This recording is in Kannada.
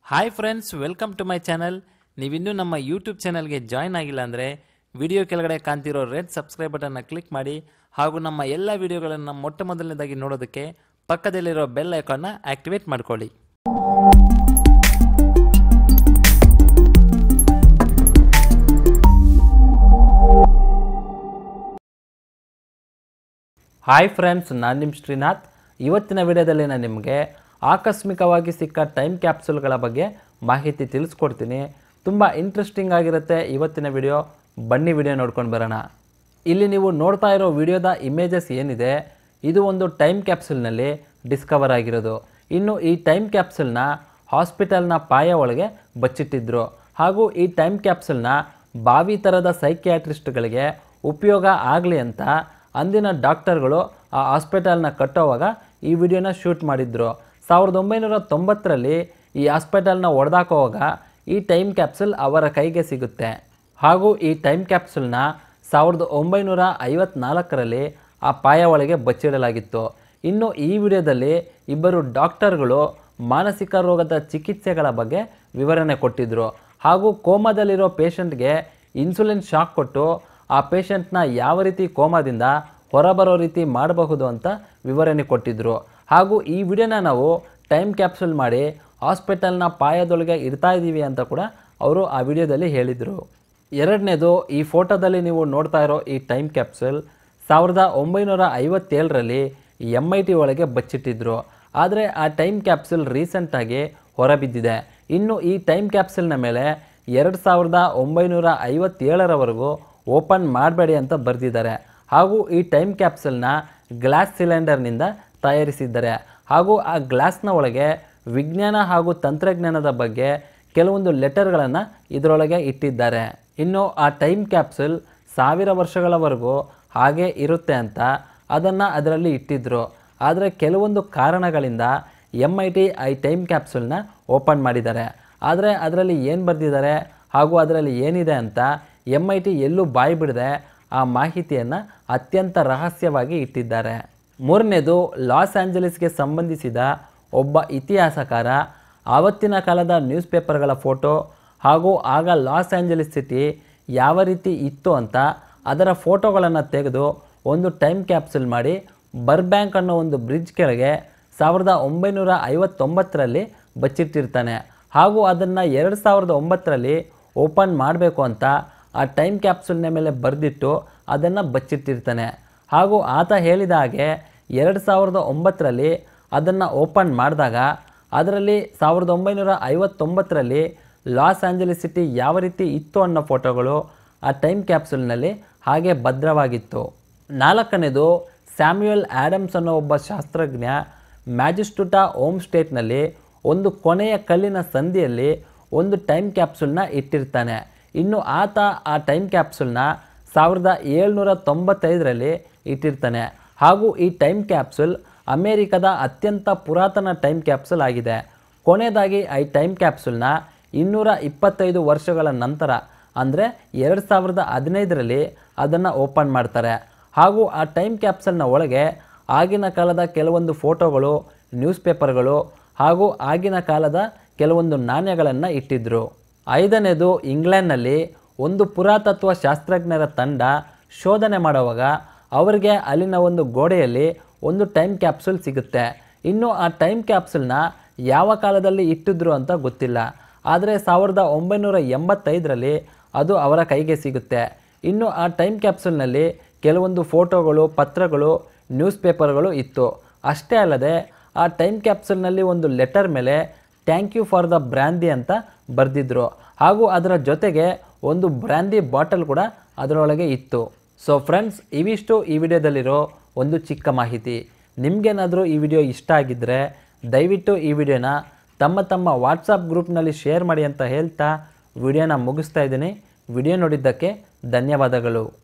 Hi friends, welcome to my channel. ನೀವಿನ್ನೂ ನಮ್ಮ ಯೂಟ್ಯೂಬ್ ಚಾನಲ್ಗೆ ಜಾಯ್ನ್ ಆಗಿಲ್ಲ ಅಂದರೆ ವಿಡಿಯೋ ಕೆಳಗಡೆ ಕಾಣ್ತಿರೋ ರೆಡ್ ಸಬ್ಸ್ಕ್ರೈಬ್ ಬಟನ್ನ ಕ್ಲಿಕ್ ಮಾಡಿ ಹಾಗೂ ನಮ್ಮ ಎಲ್ಲ ವಿಡಿಯೋಗಳನ್ನು ಮೊಟ್ಟ ಮೊದಲನೇದಾಗಿ ನೋಡೋದಕ್ಕೆ ಪಕ್ಕದಲ್ಲಿರೋ ಬೆಲ್ ಐಕಾನ್ನ ಆಕ್ಟಿವೇಟ್ ಮಾಡ್ಕೊಳ್ಳಿ. ಹಾಯ್ ಫ್ರೆಂಡ್ಸ್, ನಾನು ನಿಮ್ಮ ಶ್ರೀನಾಥ್. ಇವತ್ತಿನ ವಿಡಿಯೋದಲ್ಲಿ ನಾನು ನಿಮಗೆ ಆಕಸ್ಮಿಕವಾಗಿ ಸಿಕ್ಕ ಟೈಮ್ ಕ್ಯಾಪ್ಸೂಲ್ಗಳ ಬಗ್ಗೆ ಮಾಹಿತಿ ತಿಳಿಸ್ಕೊಡ್ತೀನಿ. ತುಂಬ ಇಂಟ್ರೆಸ್ಟಿಂಗ್ ಆಗಿರುತ್ತೆ ಇವತ್ತಿನ ವಿಡಿಯೋ. ಬನ್ನಿ ವಿಡಿಯೋ ನೋಡ್ಕೊಂಡು ಬರೋಣ. ಇಲ್ಲಿ ನೀವು ನೋಡ್ತಾ ಇರೋ ವಿಡಿಯೋದ ಇಮೇಜಸ್ ಏನಿದೆ, ಇದು ಒಂದು ಟೈಮ್ ಕ್ಯಾಪ್ಸೂಲ್ನಲ್ಲಿ ಡಿಸ್ಕವರ್ ಆಗಿರೋದು. ಇನ್ನು ಈ ಟೈಮ್ ಕ್ಯಾಪ್ಸೂಲ್ನ ಹಾಸ್ಪಿಟಲ್ನ ಪಾಯ ಒಳಗೆ ಬಚ್ಚಿಟ್ಟಿದ್ರು. ಹಾಗೂ ಈ ಟೈಮ್ ಕ್ಯಾಪ್ಸೂಲ್ನ ಬಾವಿ ಥರದ ಸೈಕಿಯಾಟ್ರಿಸ್ಟ್ಗಳಿಗೆ ಉಪಯೋಗ ಆಗಲಿ ಅಂತ ಅಂದಿನ ಡಾಕ್ಟರ್ಗಳು ಆ ಹಾಸ್ಪಿಟಲ್ನ ಕಟ್ಟೋವಾಗ ಈ ವಿಡಿಯೋನ ಶೂಟ್ ಮಾಡಿದ್ರು. 1990ರಲ್ಲಿ ಈ ಹಾಸ್ಪಿಟಲ್ನ ಹೊಡೆದಾಕೋವಾಗ ಈ ಟೈಮ್ ಕ್ಯಾಪ್ಸೂಲ್ ಅವರ ಕೈಗೆ ಸಿಗುತ್ತೆ. ಹಾಗೂ ಈ ಟೈಮ್ ಕ್ಯಾಪ್ಸೂಲ್ನ 1954ರಲ್ಲಿ ಆ ಪಾಯ ಒಳಗೆ ಬಚ್ಚಿಡಲಾಗಿತ್ತು. ಇನ್ನು ಈ ವಿಡಿಯೋದಲ್ಲಿ ಇಬ್ಬರು ಡಾಕ್ಟರ್ಗಳು ಮಾನಸಿಕ ರೋಗದ ಚಿಕಿತ್ಸೆಗಳ ಬಗ್ಗೆ ವಿವರಣೆ ಕೊಟ್ಟಿದ್ದರು. ಹಾಗೂ ಕೋಮಾದಲ್ಲಿರೋ ಪೇಷಂಟ್ಗೆ ಇನ್ಸುಲಿನ್ ಶಾಕ್ ಕೊಟ್ಟು ಆ ಪೇಷಂಟ್ನ ಯಾವ ರೀತಿ ಕೋಮಾದಿಂದ ಹೊರಬರೋ ರೀತಿ ಮಾಡಬಹುದು ಅಂತ ವಿವರಣೆ ಕೊಟ್ಟಿದ್ದರು. ಹಾಗೂ ಈ ವಿಡಿಯೋನ ನಾವು ಟೈಮ್ ಕ್ಯಾಪ್ಸೂಲ್ ಮಾಡಿ ಹಾಸ್ಪಿಟಲ್ನ ಪಾಯದೊಳಗೆ ಇಡ್ತಾ ಇದ್ದೀವಿ ಅಂತ ಕೂಡ ಅವರು ಆ ವಿಡಿಯೋದಲ್ಲಿ ಹೇಳಿದರು. ಎರಡನೇದು, ಈ ಫೋಟೋದಲ್ಲಿ ನೀವು ನೋಡ್ತಾ ಇರೋ ಈ ಟೈಮ್ ಕ್ಯಾಪ್ಸೂಲ್ 1957ರಲ್ಲಿ MIT ಒಳಗೆ ಬಚ್ಚಿಟ್ಟಿದ್ರು. ಆದರೆ ಆ ಟೈಮ್ ಕ್ಯಾಪ್ಸೂಲ್ ರೀಸೆಂಟಾಗಿ ಹೊರಬಿದ್ದಿದೆ. ಇನ್ನು ಈ ಟೈಮ್ ಕ್ಯಾಪ್ಸೂಲ್ನ ಮೇಲೆ 2957ರವರೆಗೂ ಓಪನ್ ಮಾಡಬೇಡಿ ಅಂತ ಬರೆದಿದ್ದಾರೆ. ಹಾಗೂ ಈ ಟೈಮ್ ಕ್ಯಾಪ್ಸೂಲ್ನ ಗ್ಲಾಸ್ ಸಿಲಿಂಡರ್ನಿಂದ ತಯಾರಿಸಿದ್ದಾರೆ. ಹಾಗೂ ಆ ಗ್ಲಾಸ್ನ ಒಳಗೆ ವಿಜ್ಞಾನ ಹಾಗೂ ತಂತ್ರಜ್ಞಾನದ ಬಗ್ಗೆ ಕೆಲವೊಂದು ಲೆಟರ್ಗಳನ್ನು ಇದರೊಳಗೆ ಇಟ್ಟಿದ್ದಾರೆ. ಇನ್ನು ಆ ಟೈಮ್ ಕ್ಯಾಪ್ಸೂಲ್ 1000 ವರ್ಷಗಳವರೆಗೂ ಹಾಗೆ ಇರುತ್ತೆ ಅಂತ ಅದನ್ನು ಅದರಲ್ಲಿ ಇಟ್ಟಿದ್ದರು. ಆದರೆ ಕೆಲವೊಂದು ಕಾರಣಗಳಿಂದ MIT ಈ ಟೈಮ್ ಕ್ಯಾಪ್ಸೂಲ್ನ ಓಪನ್ ಮಾಡಿದ್ದಾರೆ. ಆದರೆ ಅದರಲ್ಲಿ ಏನು ಬರೆದಿದ್ದಾರೆ ಹಾಗೂ ಅದರಲ್ಲಿ ಏನಿದೆ ಅಂತ MIT ಎಲ್ಲೂ ಬಾಯಿ ಬಿಡದೆ ಆ ಮಾಹಿತಿಯನ್ನು ಅತ್ಯಂತ ರಹಸ್ಯವಾಗಿ ಇಟ್ಟಿದ್ದಾರೆ. ಮೂರನೇದು, ಲಾಸ್ ಆಂಜಲೀಸ್ಗೆ ಸಂಬಂಧಿಸಿದ ಒಬ್ಬ ಇತಿಹಾಸಕಾರ ಆವತ್ತಿನ ಕಾಲದ ನ್ಯೂಸ್ ಪೇಪರ್ಗಳ ಫೋಟೋ ಹಾಗೂ ಆಗ ಲಾಸ್ ಆಂಜಲೀಸ್ ಸಿಟಿ ಯಾವ ರೀತಿ ಇತ್ತು ಅಂತ ಅದರ ಫೋಟೋಗಳನ್ನು ತೆಗೆದು ಒಂದು ಟೈಮ್ ಕ್ಯಾಪ್ಸೂಲ್ ಮಾಡಿ ಬರ್ಬ್ಯಾಂಕ್ ಅನ್ನೋ ಒಂದು ಬ್ರಿಡ್ಜ್ ಕೆಳಗೆ 1959ರಲ್ಲಿ ಬಚ್ಚಿಟ್ಟಿರ್ತಾನೆ. ಹಾಗೂ ಅದನ್ನು 2009ರಲ್ಲಿ ಓಪನ್ ಮಾಡಬೇಕು ಅಂತ ಆ ಟೈಮ್ ಕ್ಯಾಪ್ಸೂಲ್ನ ಮೇಲೆ ಬರೆದಿಟ್ಟು ಅದನ್ನು ಬಚ್ಚಿಟ್ಟಿರ್ತಾನೆ. ಹಾಗೂ ಆತ ಹೇಳಿದ ಹಾಗೆ 2009ರಲ್ಲಿ ಅದನ್ನು ಓಪನ್ ಮಾಡಿದಾಗ ಅದರಲ್ಲಿ 1959ರಲ್ಲಿ ಲಾಸ್ ಆಂಜಲೀಸ್ ಸಿಟಿ ಯಾವ ರೀತಿ ಇತ್ತು ಅನ್ನೋ ಫೋಟೋಗಳು ಆ ಟೈಮ್ ಕ್ಯಾಪ್ಸೂಲ್ನಲ್ಲಿ ಹಾಗೆ ಭದ್ರವಾಗಿತ್ತು. ನಾಲ್ಕನೇದು, ಸ್ಯಾಮ್ಯುಯಲ್ ಆ್ಯಡಮ್ಸ್ ಅನ್ನೋ ಒಬ್ಬ ಶಾಸ್ತ್ರಜ್ಞ ಮ್ಯಾಜಿಸ್ಟುಟಾ ಹೋಮ್ ಸ್ಟೇಟ್ನಲ್ಲಿ ಒಂದು ಕೊನೆಯ ಕಲ್ಲಿನ ಸಂದಿಯಲ್ಲಿ ಒಂದು ಟೈಮ್ ಕ್ಯಾಪ್ಸೂಲ್ನ ಇಟ್ಟಿರ್ತಾನೆ. ಇನ್ನು ಆತ ಆ ಟೈಮ್ ಕ್ಯಾಪ್ಸೂಲ್ನ 1795ರಲ್ಲಿ ಇಟ್ಟಿರ್ತಾನೆ. ಹಾಗೂ ಈ ಟೈಮ್ ಕ್ಯಾಪ್ಸೂಲ್ ಅಮೇರಿಕದ ಅತ್ಯಂತ ಪುರಾತನ ಟೈಮ್ ಕ್ಯಾಪ್ಸೂಲ್ ಆಗಿದೆ. ಕೊನೆಯದಾಗಿ ಈ ಟೈಮ್ ಕ್ಯಾಪ್ಸೂಲ್ನ 225 ವರ್ಷಗಳ ನಂತರ ಅಂದರೆ 2015ರಲ್ಲಿ ಅದನ್ನು ಓಪನ್ ಮಾಡ್ತಾರೆ. ಹಾಗೂ ಆ ಟೈಮ್ ಕ್ಯಾಪ್ಸೂಲ್ನ ಒಳಗೆ ಆಗಿನ ಕಾಲದ ಕೆಲವೊಂದು ಫೋಟೋಗಳು, ನ್ಯೂಸ್ ಪೇಪರ್ಗಳು ಹಾಗೂ ಆಗಿನ ಕಾಲದ ಕೆಲವೊಂದು ನಾಣ್ಯಗಳನ್ನು ಇಟ್ಟಿದ್ದರು. ಐದನೇದು, ಇಂಗ್ಲೆಂಡ್ನಲ್ಲಿ ಒಂದು ಪುರಾತತ್ವ ಶಾಸ್ತ್ರಜ್ಞರ ತಂಡ ಶೋಧನೆ ಮಾಡುವಾಗ ಅವರಿಗೆ ಅಲ್ಲಿನ ಒಂದು ಗೋಡೆಯಲ್ಲಿ ಒಂದು ಟೈಮ್ ಕ್ಯಾಪ್ಸೂಲ್ ಸಿಗುತ್ತೆ. ಇನ್ನು ಆ ಟೈಮ್ ಕ್ಯಾಪ್ಸೂಲ್ನ ಯಾವ ಕಾಲದಲ್ಲಿ ಇಟ್ಟಿದ್ರು ಅಂತ ಗೊತ್ತಿಲ್ಲ. ಆದರೆ 1985ರಲ್ಲಿ ಅದು ಅವರ ಕೈಗೆ ಸಿಗುತ್ತೆ. ಇನ್ನು ಆ ಟೈಮ್ ಕ್ಯಾಪ್ಸೂಲ್ನಲ್ಲಿ ಕೆಲವೊಂದು ಫೋಟೋಗಳು, ಪತ್ರಗಳು, ನ್ಯೂಸ್ ಪೇಪರ್ಗಳು ಇತ್ತು. ಅಷ್ಟೇ ಅಲ್ಲದೆ ಆ ಟೈಮ್ ಕ್ಯಾಪ್ಸೂಲ್ನಲ್ಲಿ ಒಂದು ಲೆಟರ್ ಮೇಲೆ thank you for the brandy ಅಂತ ಬರೆದಿದ್ರು. ಹಾಗೂ ಅದರ ಜೊತೆಗೆ ಒಂದು ಬ್ರ್ಯಾಂದಿ ಬಾಟಲ್ ಕೂಡ ಅದರೊಳಗೆ ಇತ್ತು. ಸೊ ಫ್ರೆಂಡ್ಸ್, ಇವಿಷ್ಟು ಈ ವಿಡಿಯೋದಲ್ಲಿರೋ ಒಂದು ಚಿಕ್ಕ ಮಾಹಿತಿ. ನಿಮಗೇನಾದರೂ ಈ ವಿಡಿಯೋ ಇಷ್ಟ ಆಗಿದ್ದರೆ ದಯವಿಟ್ಟು ಈ ವಿಡಿಯೋನ ತಮ್ಮ ವಾಟ್ಸಪ್ ಗ್ರೂಪ್ನಲ್ಲಿ ಶೇರ್ ಮಾಡಿ ಅಂತ ಹೇಳ್ತಾ ವಿಡಿಯೋನ ಮುಗಿಸ್ತಾ ಇದ್ದೀನಿ. ವಿಡಿಯೋ ನೋಡಿದ್ದಕ್ಕೆ ಧನ್ಯವಾದಗಳು.